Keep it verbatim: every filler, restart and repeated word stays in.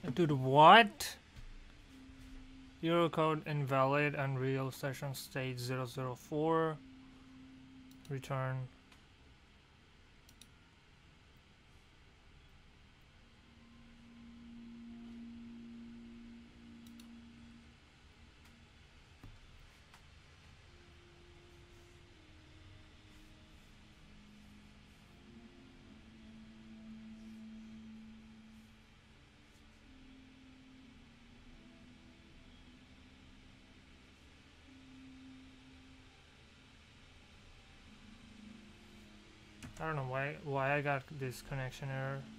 Dude, what? Eurocode invalid, Unreal session state zero zero four. Return. I don't know why why I got this connection error.